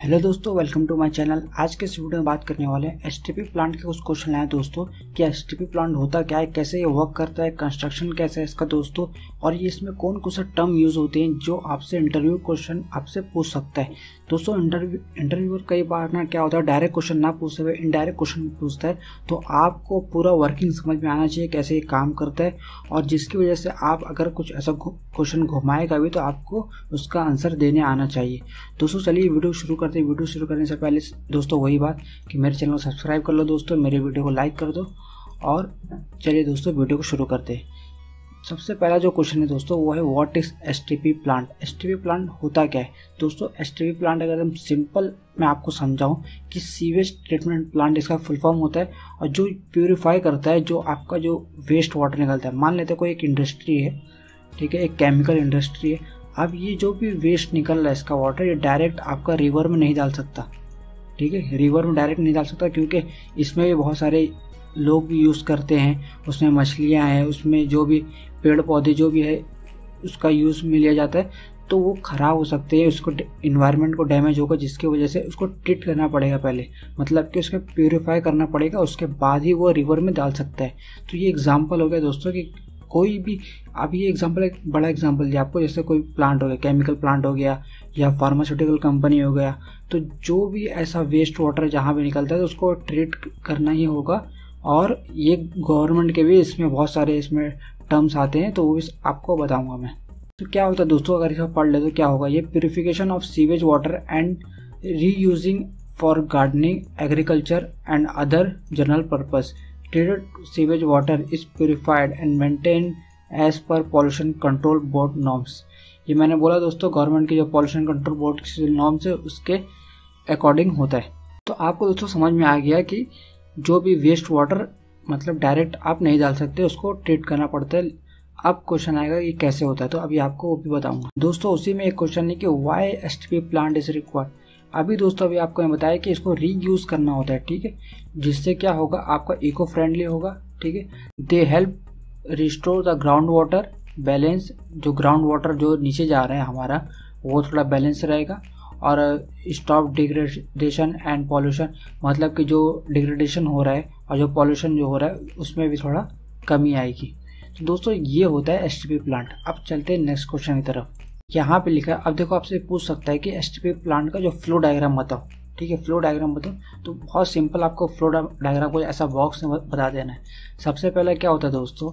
Hello दोस्तों, welcome to my channel. आज के इस वीडियो में बात करने वाले हैं एसटीपी प्लांट के कुछ क्वेश्चन लाए दोस्तों कि एसटीपी प्लांट होता क्या है, कैसे ये वर्क करता है, कंस्ट्रक्शन कैसे है इसका दोस्तों, और ये इसमें कौन कौन सा टर्म यूज होते हैं जो आपसे इंटरव्यू क्वेश्चन आपसे पूछ सकता है। दोस्तों इंटरव्यूअर कई बार ना क्या होता है, डायरेक्ट क्वेश्चन ना पूछते हुए इनडायरेक्ट क्वेश्चन पूछता है, तो आपको पूरा वर्किंग समझ में आना चाहिए कैसे ये काम करता है, और जिसकी वजह से आप अगर कुछ ऐसा क्वेश्चन घुमाएगा भी तो आपको उसका आंसर देने आना चाहिए। दोस्तों चलिए वीडियो शुरू करते हैं। वीडियो शुरू करने से पहले दोस्तों वही बात कि मेरे चैनल को सब्सक्राइब कर लो दोस्तों, मेरे वीडियो को लाइक कर दो, और चलिए दोस्तों वीडियो को शुरू करते हैं। सबसे पहला जो क्वेश्चन है दोस्तों वो है what is STP plant. STP plant होता क्या है दोस्तों? एसटीपी प्लांट अगर हम सिंपल मैं आपको समझाऊं कि सीवेज ट्रीटमेंट प्लांट इसका फुल फॉर्म होता है, और जो प्यूरिफाई करता है जो आपका जो वेस्ट वाटर निकलता है। मान लेते हैं कोई एक इंडस्ट्री है, ठीक है, एक केमिकल इंडस्ट्री है। अब ये जो भी वेस्ट निकल रहा है इसका वाटर, ये डायरेक्ट आपका रिवर में नहीं डाल सकता, ठीक है, रिवर में डायरेक्ट नहीं डाल सकता, क्योंकि इसमें भी बहुत सारे लोग भी यूज़ करते हैं, उसमें मछलियाँ हैं, उसमें जो भी पेड़ पौधे जो भी है उसका यूज़ में लिया जाता है, तो वो ख़राब हो सकते हैं, उसको इन्वायरमेंट को डैमेज होगा, जिसकी वजह से उसको ट्रीट करना पड़ेगा पहले, मतलब कि उसको प्यूरिफाई करना पड़ेगा, उसके बाद ही वो रिवर में डाल सकता है। तो ये एग्जाम्पल हो गया दोस्तों कि कोई भी, अब ये एग्जांपल एक बड़ा एग्जांपल दिया आपको, जैसे कोई प्लांट हो गया, केमिकल प्लांट हो गया या फार्मास्यूटिकल कंपनी हो गया, तो जो भी ऐसा वेस्ट वाटर जहाँ भी निकलता है तो उसको ट्रीट करना ही होगा। और ये गवर्नमेंट के भी इसमें बहुत सारे इसमें टर्म्स आते हैं, तो वो भी आपको बताऊंगा मैं। तो क्या होता है दोस्तों, अगर इसे पढ़ ले तो क्या होगा, ये purification of sewage water and reusing for gardening, agriculture and other general purpose. Treated sewage water is purified and maintained as per pollution control board norms। ये मैंने बोला दोस्तों, गवर्नमेंट की जो पॉल्यूशन कंट्रोल बोर्ड की नॉर्म्स है उसके according होता है। तो आपको दोस्तों समझ में आ गया कि जो भी वेस्ट वाटर मतलब डायरेक्ट आप नहीं डाल सकते, उसको ट्रीट करना पड़ता है। अब क्वेश्चन आएगा ये कैसे होता है, तो अभी आपको वो भी बताऊंगा दोस्तों। उसी में एक क्वेश्चन है कि why STP plant is required. अभी दोस्तों अभी आपको मैं बताया कि इसको रीयूज करना होता है, ठीक है, जिससे क्या होगा, आपका इको फ्रेंडली होगा, ठीक है। They help restore the ground water balance. जो ग्राउंड वाटर जो नीचे जा रहा है हमारा, वो थोड़ा बैलेंस रहेगा, और स्टॉप डिग्रेडेशन एंड पॉल्यूशन, मतलब कि जो डिग्रेडेशन हो रहा है और जो पॉल्यूशन जो हो रहा है उसमें भी थोड़ा कमी आएगी। तो दोस्तों ये होता है एसटीपी प्लांट। अब चलते हैं नेक्स्ट क्वेश्चन की तरफ। यहाँ पे लिखा है, अब देखो आपसे पूछ सकता है कि एसटीपी प्लांट का जो फ्लो डायग्राम बताओ, ठीक है, फ्लो डायग्राम बताओ। तो बहुत सिंपल, आपको फ्लो डायग्राम को ऐसा बॉक्स में बता देना है। सबसे पहले क्या होता है दोस्तों,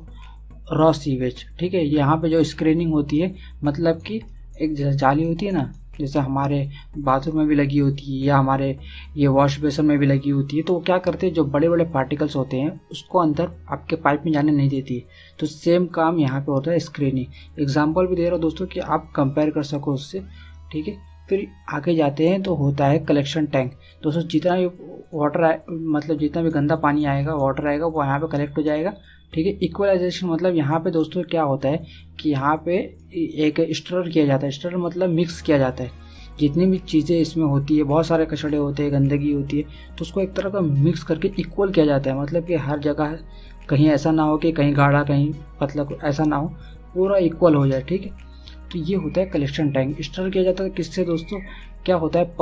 रॉ सीवेज, ठीक है। यहाँ पे जो स्क्रीनिंग होती है, मतलब कि एक जाली होती है ना, जैसे हमारे बाथरूम में भी लगी होती है या हमारे ये वॉश बेसिन में भी लगी होती है, तो वो क्या करते हैं, जो बड़े बड़े पार्टिकल्स होते हैं उसको अंदर आपके पाइप में जाने नहीं देती है। तो सेम काम यहाँ पे होता है, स्क्रीनिंग। एग्जांपल भी दे रहा हूँ दोस्तों कि आप कंपेयर कर सको उससे, ठीक है। फिर आगे जाते हैं तो होता है कलेक्शन टैंक। दोस्तों जितना भी वाटर मतलब जितना भी गंदा पानी आएगा, वाटर आएगा, वो यहाँ पे कलेक्ट हो जाएगा, ठीक है। इक्वलाइजेशन मतलब यहाँ पे दोस्तों क्या होता है कि यहाँ पे एक स्टर किया जाता है। स्टर मतलब मिक्स किया जाता है, जितनी भी चीज़ें इसमें होती है, बहुत सारे कचड़े होते हैं, गंदगी होती है, तो उसको एक तरह का मिक्स करके इक्वल किया जाता है। मतलब कि हर जगह कहीं ऐसा ना हो कि कहीं गाढ़ा कहीं पतला, ऐसा ना हो, पूरा इक्वल हो जाए, ठीक है। तो ये होता है कलेक्शन टैंक। स्टर किया जाता है किससे दोस्तों, क्या होता है,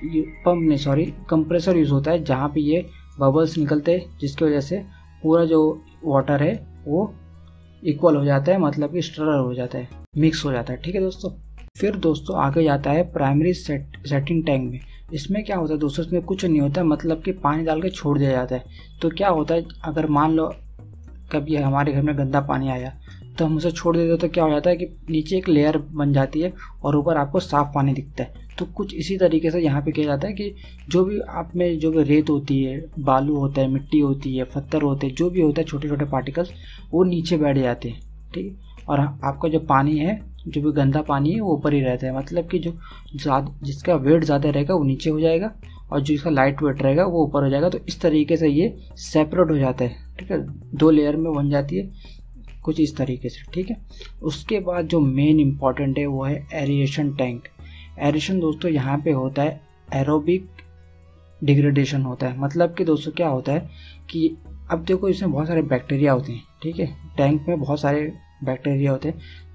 कंप्रेसर यूज होता है, जहाँ पे ये बबल्स निकलते हैं, जिसकी वजह से पूरा जो वाटर है वो इक्वल हो जाता है, मतलब कि स्टर हो जाता है, मिक्स हो जाता है, ठीक है दोस्तों। फिर दोस्तों आगे जाता है प्राइमरी सेटिंग टैंक में। इसमें क्या होता है दोस्तों, इसमें कुछ नहीं होता, मतलब कि पानी डाल के छोड़ दिया जाता है। तो क्या होता है, अगर मान लो कभी हमारे घर में गंदा पानी आया तो हम उसे छोड़ देते, तो क्या हो जाता है कि नीचे एक लेयर बन जाती है और ऊपर आपको साफ पानी दिखता है। तो कुछ इसी तरीके से यहाँ पे किया जाता है कि जो भी आप में जो भी रेत होती है, बालू होता है, मिट्टी होती है, पत्थर होते हैं, जो भी होता है, छोटे छोटे पार्टिकल्स, वो नीचे बैठ जाते हैं, ठीक है। और आपका जो पानी है, जो भी गंदा पानी है, वो ऊपर ही रहता है, मतलब कि जो जिसका वेट ज़्यादा रहेगा वो नीचे हो जाएगा, और जो इसका लाइट वेट रहेगा वो ऊपर हो जाएगा। तो इस तरीके से ये सेपरेट हो जाता है, ठीक है, दो लेयर में बन जाती है कुछ इस तरीके से, ठीक है। उसके बाद जो मेन इंपॉर्टेंट है वो है एरिएशन टैंक। एरिएशन दोस्तों यहाँ पे होता है एरोबिक डिग्रेडेशन होता है। मतलब कि दोस्तों क्या होता है कि अब देखो इसमें बहुत सारे बैक्टीरिया होते हैं, ठीक है, टैंक में बहुत सारे बैक्टीरिया होते हैं।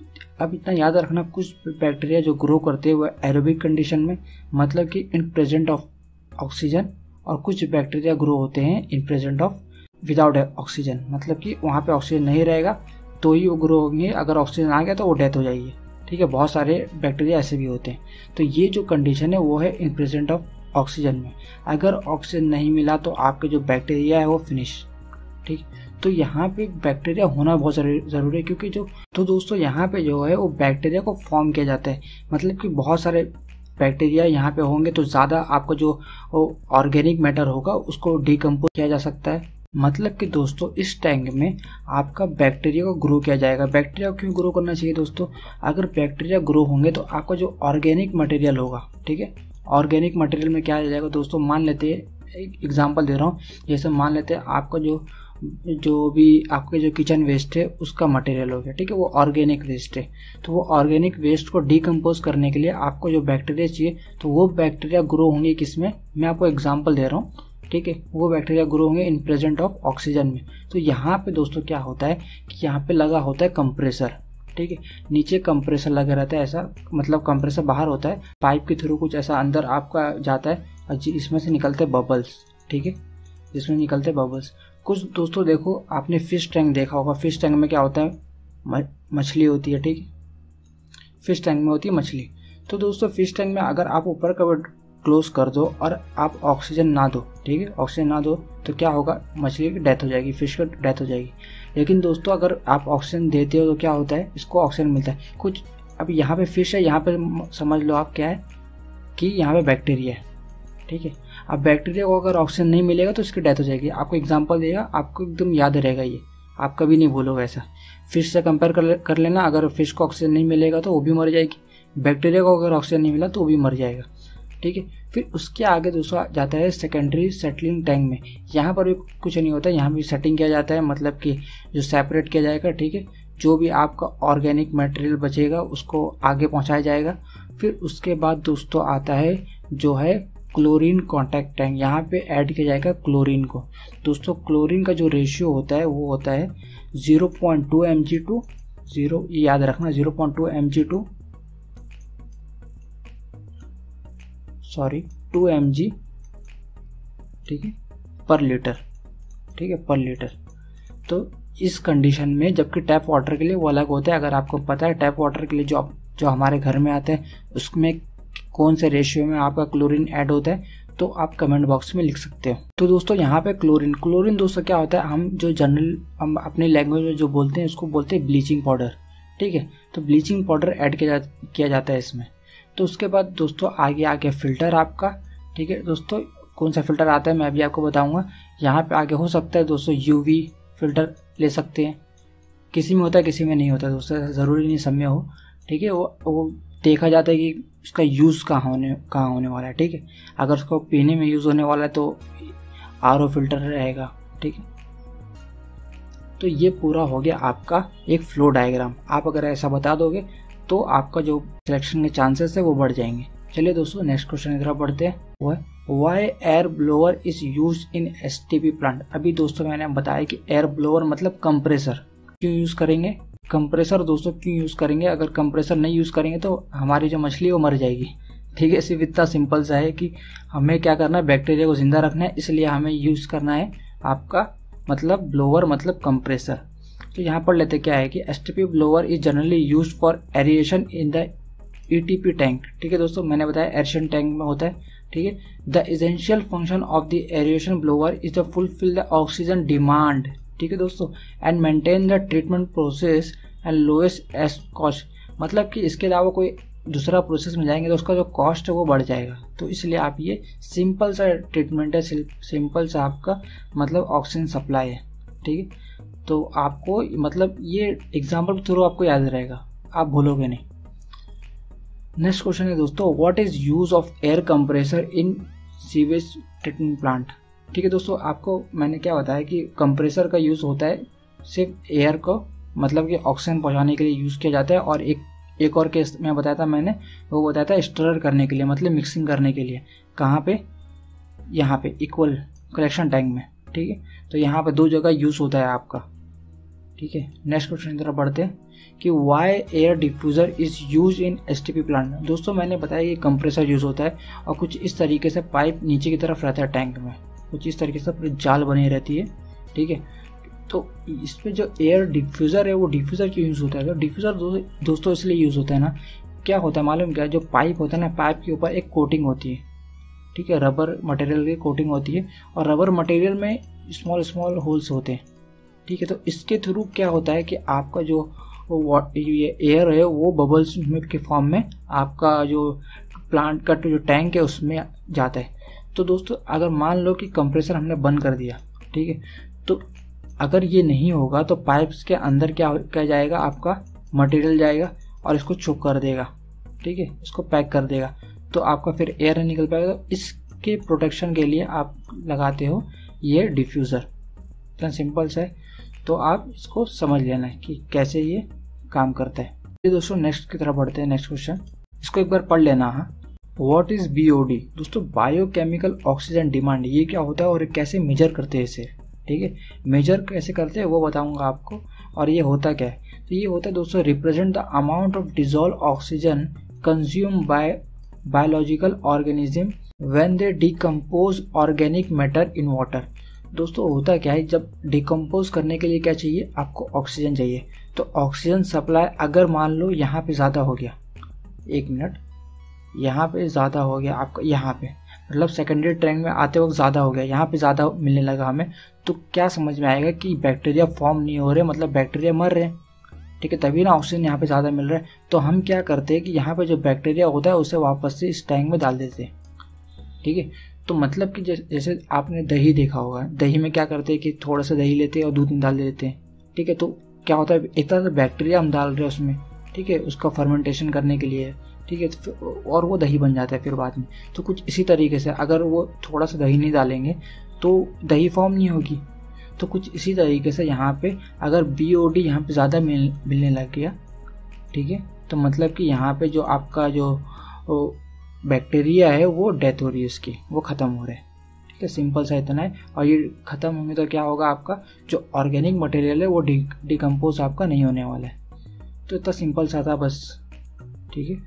अब इतना याद रखना, कुछ बैक्टीरिया जो ग्रो करते हैं वो एरोबिक कंडीशन में, मतलब कि इन प्रेजेंट ऑफ ऑक्सीजन, और कुछ बैक्टीरिया ग्रो होते हैं in present of without oxygen, मतलब कि वहाँ पे ऑक्सीजन नहीं रहेगा तो ही वो ग्रो होंगे, अगर ऑक्सीजन आ गया तो वो डेथ हो जाएगी। ठीक है, बहुत सारे बैक्टीरिया ऐसे भी होते हैं। तो ये जो कंडीशन है वो है इन प्रेजेंट ऑफ ऑक्सीजन में। अगर ऑक्सीजन नहीं मिला तो आपके जो बैक्टीरिया है वो फिनिश। ठीक, तो यहाँ पे बैक्टीरिया होना बहुत ज़रूरी है, क्योंकि तो दोस्तों यहाँ पे जो है वो बैक्टीरिया को फॉर्म किया जाता है, मतलब कि बहुत सारे बैक्टीरिया यहाँ पे होंगे तो ज़्यादा आपका जो ऑर्गेनिक मैटर होगा उसको डिकम्पोज किया जा सकता है। मतलब कि दोस्तों इस टैंक में आपका बैक्टीरिया को ग्रो किया जाएगा। बैक्टीरिया को क्यों ग्रो करना चाहिए दोस्तों? अगर बैक्टीरिया ग्रो होंगे तो आपका जो ऑर्गेनिक मटेरियल होगा, ठीक है, ऑर्गेनिक मटेरियल में क्या आ जाएगा दोस्तों, मान लेते हैं, एक एग्जांपल दे रहा हूँ, जैसे मान लेते हैं आपका जो भी आपके जो किचन वेस्ट है उसका मटेरियल हो गया, ठीक है, वो ऑर्गेनिक वेस्ट है। तो वो ऑर्गेनिक वेस्ट को डिकम्पोज करने के लिए आपको जो बैक्टीरिया चाहिए, तो वो बैक्टीरिया ग्रो होंगे किसमें, मैं आपको एग्जांपल दे रहा हूँ, ठीक है, वो बैक्टीरिया ग्रो होंगे इन प्रेजेंट ऑफ ऑक्सीजन में। तो यहाँ पे दोस्तों क्या होता है कि यहाँ पे लगा होता है कंप्रेसर, ठीक है, नीचे कंप्रेसर लगा रहता है, ऐसा मतलब कंप्रेसर बाहर होता है, पाइप के थ्रू कुछ ऐसा अंदर आपका जाता है और इसमें से निकलते बबल्स, ठीक है, जिसमें निकलते बबल्स। कुछ दोस्तों देखो आपने फिश टैंक देखा होगा, फिश टैंक में क्या होता है, मछली होती है, ठीक है, फिश टैंक में होती है मछली। तो दोस्तों फिश टैंक में अगर आप ऊपर का क्लोज कर दो और आप ऑक्सीजन ना दो, ठीक है, ऑक्सीजन ना दो तो क्या होगा, मछली की डेथ हो जाएगी, फिश की डेथ हो जाएगी। लेकिन दोस्तों अगर आप ऑक्सीजन देते हो तो क्या होता है, इसको ऑक्सीजन मिलता है कुछ। अब यहाँ पे फिश है, यहाँ पे समझ लो आप क्या है कि यहाँ पे बैक्टीरिया है, ठीक है। अब बैक्टीरिया को अगर ऑक्सीजन नहीं मिलेगा तो इसकी डेथ हो जाएगी। आपको एग्जांपल देगा, आपको एकदम याद रहेगा, ये आप कभी नहीं भूलोगे ऐसा। फिश से कंपेयर कर लेना, अगर फिश को ऑक्सीजन नहीं मिलेगा तो वो भी मर जाएगी, बैक्टीरिया को अगर ऑक्सीजन नहीं मिला तो वो भी मर जाएगा, ठीक है। फिर उसके आगे दूसरा जाता है सेकेंडरी सेटलिंग टैंक में। यहाँ पर भी कुछ नहीं होता है, यहाँ भी सेटिंग किया जाता है, मतलब कि जो सेपरेट किया जाएगा, ठीक है, जो भी आपका ऑर्गेनिक मटेरियल बचेगा उसको आगे पहुँचाया जाएगा। फिर उसके बाद दोस्तों आता है जो है क्लोरीन कॉन्टैक्ट टैंक। यहाँ पे ऐड किया जाएगा क्लोरीन को। दोस्तों क्लोरीन का जो रेशियो होता है वो होता है 0.2 mg टू 0, ये याद रखना, 0.2 mg टू 2 mg, ठीक है, पर लीटर, ठीक है, पर लीटर। तो इस कंडीशन में, जबकि टैप वाटर के लिए वो अलग होता है। अगर आपको पता है टैप वाटर के लिए जो हमारे घर में आता है उसमें कौन से रेशियो में आपका क्लोरीन ऐड होता है, तो आप कमेंट बॉक्स में लिख सकते हो। तो दोस्तों यहाँ पे क्लोरीन दोस्तों क्या होता है, हम अपनी लैंग्वेज में जो बोलते हैं उसको बोलते हैं ब्लीचिंग पाउडर, ठीक है। तो ब्लीचिंग पाउडर ऐड किया जाता है इसमें। तो उसके बाद दोस्तों आगे आ गया फिल्टर आपका, ठीक है। दोस्तों कौन सा फिल्टर आता है मैं अभी आपको बताऊंगा। यहाँ पे आगे हो सकता है दोस्तों यूवी फिल्टर ले सकते हैं, किसी में होता है किसी में नहीं होता दोस्तों, ज़रूरी नहीं सब में हो, ठीक है। वो देखा जाता है कि उसका यूज़ कहाँ होने वाला है, ठीक है। अगर उसको पीने में यूज़ होने वाला है तो आरओ फिल्टर रहेगा, ठीक है। तो ये पूरा हो गया आपका एक फ्लो डायग्राम। आप अगर ऐसा बता दोगे तो आपका जो सिलेक्शन के चांसेस है वो बढ़ जाएंगे। चलिए दोस्तों नेक्स्ट क्वेश्चन की तरफ बढ़ते हैं, वो है why air blower is use in STP plant. अभी दोस्तों मैंने बताया कि एयर ब्लोअर मतलब कंप्रेसर। क्यों यूज करेंगे कंप्रेसर दोस्तों, क्यों यूज करेंगे? अगर कंप्रेसर नहीं यूज करेंगे तो हमारी जो मछली है वो मर जाएगी, ठीक है। सिर्फ इतना सिंपल सा है कि हमें क्या करना है, बैक्टीरिया को जिंदा रखना है, इसलिए हमें यूज करना है आपका मतलब ब्लोअर मतलब कंप्रेसर। तो यहाँ पर लेते क्या है कि STP blower is generally use for aeration in the ETP tank, ठीक है दोस्तों, मैंने बताया एरिएशन टैंक में होता है, ठीक है। The essential function of the aeration blower is the fulfil the oxygen demand, ठीक है दोस्तों, and maintain the treatment process and lowest as cost. मतलब कि इसके अलावा कोई दूसरा प्रोसेस में जाएंगे तो उसका जो कॉस्ट है वो बढ़ जाएगा। तो इसलिए आप ये सिंपल सा ट्रीटमेंट है, सिंपल सा आपका मतलब ऑक्सीजन सप्लाई है, ठीक है। तो आपको मतलब ये एग्जाम्पल के थ्रू आपको याद रहेगा, आप भूलोगे नहीं। नेक्स्ट क्वेश्चन है दोस्तों, what is use of air compressor in sewage treatment plant, ठीक है दोस्तों। आपको मैंने क्या बताया कि कंप्रेसर का यूज होता है सिर्फ एयर को मतलब कि ऑक्सीजन पहुंचाने के लिए यूज किया जाता है, और एक और केस मैं बताया था मैंने, वो बताया था स्टर करने के लिए मतलब मिक्सिंग करने के लिए। कहाँ पे? यहाँ पे इक्वल कलेक्शन टैंक में, ठीक है। तो यहाँ पे दो जगह यूज होता है आपका, ठीक है। नेक्स्ट क्वेश्चन की तरफ बढ़ते हैं। कि why air diffuser is use in STP plant. दोस्तों मैंने बताया कि कंप्रेसर यूज़ होता है और कुछ इस तरीके से पाइप नीचे की तरफ रहता है टैंक में, कुछ इस तरीके से पूरी जाल बनी रहती है, ठीक है। तो इसमें जो एयर डिफ्यूज़र है वो डिफ्यूज़र क्यों यूज़ होता है? तो डिफ्यूज़र दोस्तों इसलिए यूज़ होता है ना, क्या होता है मालूम क्या, जो पाइप होता है ना, पाइप के ऊपर एक कोटिंग होती है, ठीक है, रबर मटेरियल की कोटिंग होती है और रबर मटेरियल में स्मॉल स्मॉल होल्स होते हैं, ठीक है। तो इसके थ्रू क्या होता है कि आपका जो ये एयर है वो बबल्स के फॉर्म में आपका जो प्लांट का जो टैंक है उसमें जाता है। तो दोस्तों अगर मान लो कि कंप्रेसर हमने बंद कर दिया, ठीक है, तो अगर ये नहीं होगा तो पाइप्स के अंदर क्या जाएगा, आपका मटेरियल जाएगा और इसको चोक कर देगा, ठीक है, इसको पैक कर देगा, तो आपका फिर एयर नहीं निकल पाएगा। तो इसके प्रोटेक्शन के लिए आप लगाते हो ये डिफ्यूज़र। इतना सिंपल सा है, तो आप इसको समझ लेना है कि कैसे ये काम करता है। ये दोस्तों नेक्स्ट की तरफ बढ़ते हैं। नेक्स्ट क्वेश्चन इसको एक बार पढ़ लेना। हाँ, व्हाट इज बीओडी? दोस्तों बायोकेमिकल ऑक्सीजन डिमांड, ये क्या होता है और कैसे मेजर करते हैं इसे, ठीक है, मेजर कैसे करते हैं वो बताऊंगा आपको। और ये होता क्या है, तो ये होता है दोस्तों represent the amount of dissolve oxygen consume by biological organism when they decompose organic matter in water. दोस्तों होता क्या है, जब डिकम्पोज करने के लिए क्या चाहिए, आपको ऑक्सीजन चाहिए। तो ऑक्सीजन सप्लाई अगर मान लो यहाँ पे ज़्यादा हो गया, एक मिनट, यहाँ पे ज़्यादा हो गया आपका, यहाँ पे मतलब सेकेंडरी टैंक में आते वक्त ज़्यादा हो गया, यहाँ पे ज़्यादा मिलने लगा हमें, तो क्या समझ में आएगा कि बैक्टीरिया फॉर्म नहीं हो रहे, मतलब बैक्टीरिया मर रहे हैं, ठीक है, तभी ना ऑक्सीजन यहाँ पे ज़्यादा मिल रहा है। तो हम क्या करते हैं कि यहाँ पे जो बैक्टीरिया होता है उसे वापस से इस टैंक में डाल देते हैं, ठीक है। तो मतलब कि जैसे आपने दही देखा होगा, दही में क्या करते हैं कि थोड़ा सा दही लेते हैं और दूध में डाल देते हैं, ठीक है। तो क्या होता है, एक तरह से बैक्टीरिया हम डाल रहे हैं उसमें, ठीक है, उसका फर्मेंटेशन करने के लिए, ठीक है, और वो दही बन जाता है फिर बाद में। तो कुछ इसी तरीके से अगर वो थोड़ा सा दही नहीं डालेंगे तो दही फॉर्म नहीं होगी। तो कुछ इसी तरीके से यहाँ पे अगर बीओडी यहाँ पे ज़्यादा मिलने लग गया, ठीक है, तो मतलब कि यहाँ पे जो आपका जो बैक्टीरिया है वो डेथ हो रही है उसकी, वो ख़त्म हो रहा है, ठीक है, सिंपल सा इतना है। और ये ख़त्म होंगे तो क्या होगा, आपका जो ऑर्गेनिक मटेरियल है वो डिकम्पोज आपका नहीं होने वाला है। तो इतना सिंपल सा था बस, ठीक है।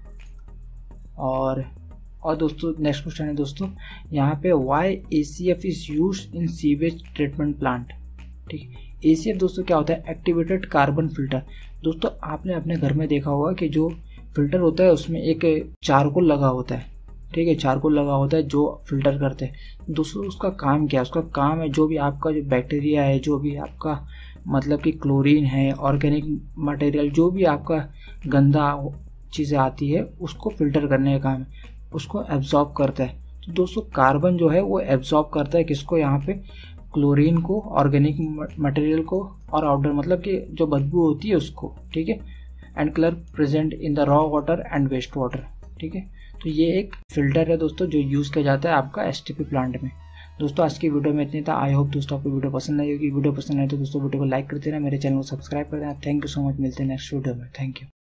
और दोस्तों नेक्स्ट क्वेश्चन है दोस्तों यहाँ पे, why ACF is used in sewage treatment plant, ठीक है। ACF दोस्तों क्या होता है, एक्टिवेटेड कार्बन फिल्टर। दोस्तों आपने अपने घर में देखा होगा कि जो फिल्टर होता है उसमें एक चारकोल लगा होता है, ठीक है, चारकोल लगा होता है जो फिल्टर करते हैं। दोस्तों उसका काम क्या है, उसका काम है जो भी आपका जो बैक्टीरिया है, जो भी आपका मतलब कि क्लोरीन है, ऑर्गेनिक मटेरियल, जो भी आपका गंदा चीज़ें आती है उसको फिल्टर करने का काम है, उसको एब्जॉर्ब करता है। तो दोस्तों कार्बन जो है वो एब्जॉर्ब करता है किसको, यहाँ पे क्लोरीन को, ऑर्गेनिक मटेरियल को, और आउटर मतलब कि जो बदबू होती है उसको, ठीक है, and colour present in the raw water and waste water, ठीक है। तो ये एक फिल्टर है दोस्तों जो यूज़ किया जाता है आपका एसटीपी प्लांट में। दोस्तों आज की वीडियो में इतनी था। आई होप दोस्तों आपको वीडियो पसंद आई होगी। वीडियो पसंद आए तो दोस्तों वीडियो को लाइक कर देना, मेरे चैनल को सब्सक्राइब कर देना। थैंक यू सो मच, मिलते हैं नेक्स्ट वीडियो में। Thank you.